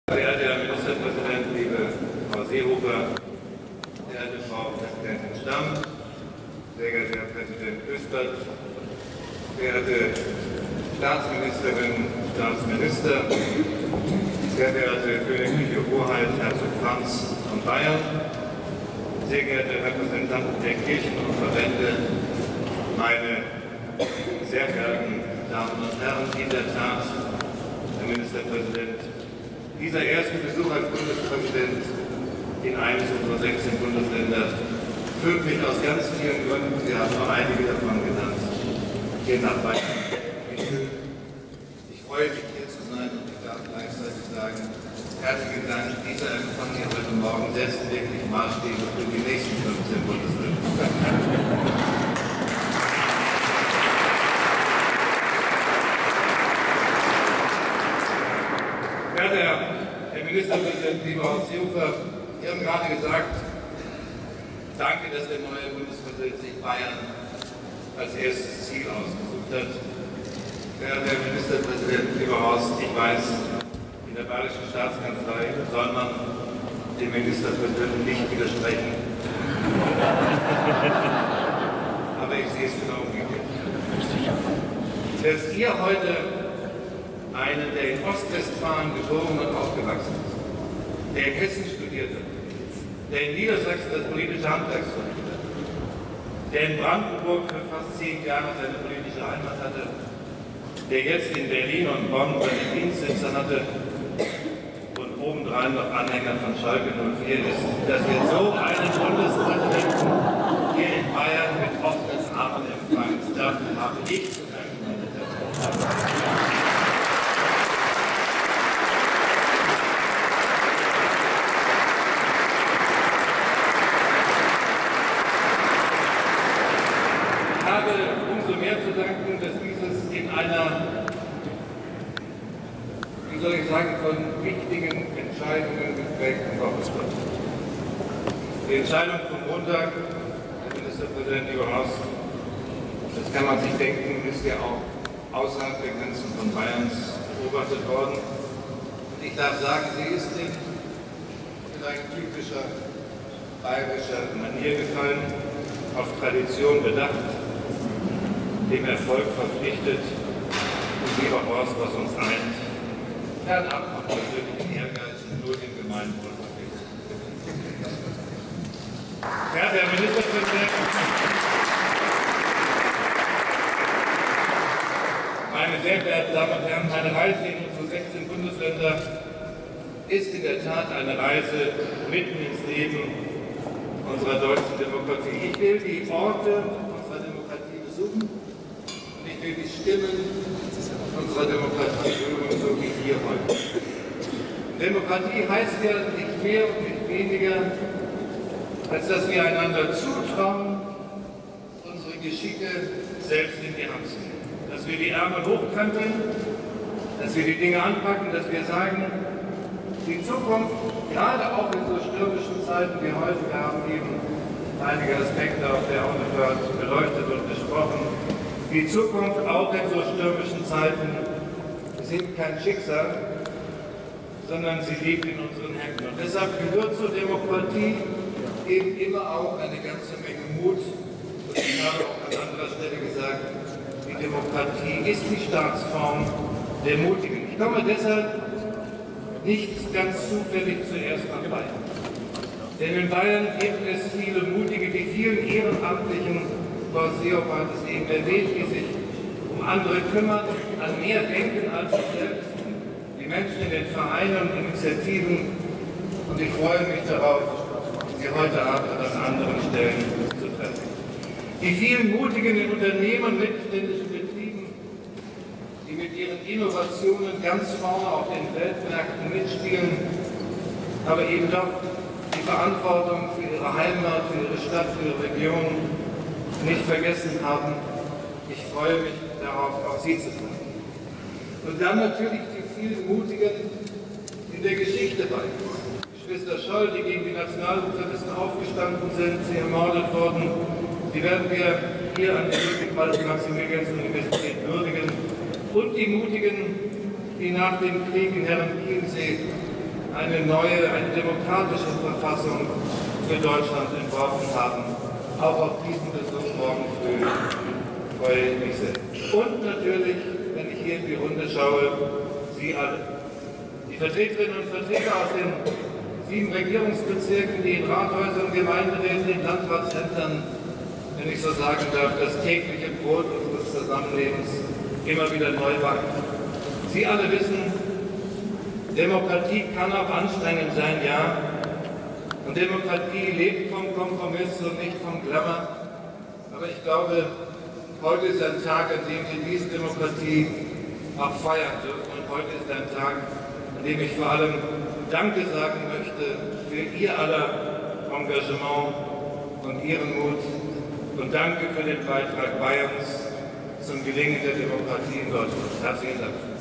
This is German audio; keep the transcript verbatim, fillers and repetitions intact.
Verehrter Herr Ministerpräsident, liebe Frau Seehofer, verehrte Frau Präsidentin Stamm, sehr geehrter Herr Präsident Küstert, verehrte Staatsministerinnen, Staatsminister, sehr geehrte Königliche Hoheit, Herzog Franz von Bayern, sehr geehrte Repräsentanten der Kirchen und Verbände, meine sehr verehrten Damen und Herren, in der Tat, Herr Ministerpräsident, dieser erste Besuch als Bundespräsident in eines unserer sechzehn Bundesländer führt mich aus ganz vielen Gründen, Sie haben noch einige davon genannt, hier nach Bayern. Ich freue mich, hier zu sein, und ich darf gleichzeitig sagen, herzlichen Dank, dieser Empfang hier heute Morgen setzt wirklich Maßstäbe für die nächsten fünfzehn Bundesländer. Verehrter Herr Ministerpräsident, lieber Horst Seehofer, Sie haben gerade gesagt, danke, dass der neue Bundespräsident sich Bayern als erstes Ziel ausgesucht hat. Verehrter Herr Ministerpräsident, lieber Horst, ich weiß, in der Bayerischen Staatskanzlei soll man dem Ministerpräsidenten nicht widersprechen. Aber ich sehe es genau umgekehrt. Dass ihr heute einen, der in Ostwestfalen geboren und aufgewachsen ist, der in Hessen studiert hat, der in Niedersachsen das politische Handwerk studiert hat, der in Brandenburg für fast zehn Jahre seine politische Heimat hatte, der jetzt in Berlin und Bonn seine Dienstsitze hatte und obendrein noch Anhänger von Schalke null vier ist, dass wir so einen Bundespräsidenten hier in Bayern mit offenen Armen empfangen. Dafür habe ich zu danken, meine Damen und Herren. Umso mehr zu danken, dass dieses in einer, wie soll ich sagen, von wichtigen Entscheidungen geprägten Woche wird. Die Entscheidung vom Montag, Herr Ministerpräsident, lieber Horst, das kann man sich denken, ist ja auch außerhalb der Grenzen von Bayerns beobachtet worden. Und ich darf sagen, sie ist in vielleicht typischer bayerischer Manier gefallen, auf Tradition bedacht, dem Erfolg verpflichtet, und lieber Horst, was uns eint, fernab von persönlichen Ehrgeiz und nur dem Gemeinwohl verpflichtet. Verehrter Herr Ministerpräsident, meine sehr verehrten Damen und Herren, meine Reise in unsere sechzehn Bundesländer ist in der Tat eine Reise mitten ins Leben unserer deutschen Demokratie. Ich will die Orte unserer Demokratie besuchen. Ich will die Stimmen unserer Demokratie hören, so wie hier heute. Demokratie heißt ja nicht mehr und nicht weniger, als dass wir einander zutrauen, unsere Geschicke selbst in die Hand zu nehmen. Dass wir die Ärmel hochkrempeln, dass wir die Dinge anpacken, dass wir sagen, die Zukunft, gerade auch in so stürmischen Zeiten wie heute, wir haben eben einige Aspekte auf der Autofahrt beleuchtet und besprochen, die Zukunft auch in so stürmischen Zeiten sind kein Schicksal, sondern sie liegt in unseren Händen. Und deshalb gehört zur Demokratie eben immer auch eine ganze Menge Mut. Und ich habe auch an anderer Stelle gesagt, die Demokratie ist die Staatsform der Mutigen. Ich komme deshalb nicht ganz zufällig zuerst nach Bayern. Denn in Bayern gibt es viele Mutige, die vielen Ehrenamtlichen, Frau Seehofer hat es eben erwähnt, die sich um andere kümmern, an mehr denken als sich selbst, die Menschen in den Vereinen und Initiativen. Und ich freue mich darauf, Sie heute Abend an anderen Stellen zu treffen. Die vielen Mutigen in Unternehmen und mittelständischen Betrieben, die mit ihren Innovationen ganz vorne auf den Weltmärkten mitspielen, aber eben doch die Verantwortung für ihre Heimat, für ihre Stadt, für ihre Region nicht vergessen haben. Ich freue mich darauf, auch Sie zu treffen. Und dann natürlich die vielen Mutigen in der Geschichte bei. Geschwister Scholl, die gegen die Nationalsozialisten aufgestanden sind, sie ermordet wurden, die werden wir hier an der Ludwig-Maximilians-Universität würdigen. Und die Mutigen, die nach dem Krieg in Herrenchiemsee eine neue, eine demokratische Verfassung für Deutschland entworfen haben. Auch auf diesen Besuch morgen früh freue ich mich sehr. Und natürlich, wenn ich hier in die Runde schaue, Sie alle. Die Vertreterinnen und Vertreter aus den sieben Regierungsbezirken, die in Rathäusern, Gemeinderäten, in Landratsämtern, wenn ich so sagen darf, das tägliche Brot unseres Zusammenlebens immer wieder neu backen. Sie alle wissen, Demokratie kann auch anstrengend sein, ja. Und Demokratie lebt vom Kompromiss und nicht vom Glamour. Aber ich glaube, heute ist ein Tag, an dem wir diese Demokratie auch feiern dürfen. Und heute ist ein Tag, an dem ich vor allem Danke sagen möchte für Ihr aller Engagement und Ihren Mut. Und danke für den Beitrag Bayerns zum Gelingen der Demokratie in Deutschland. Herzlichen Dank.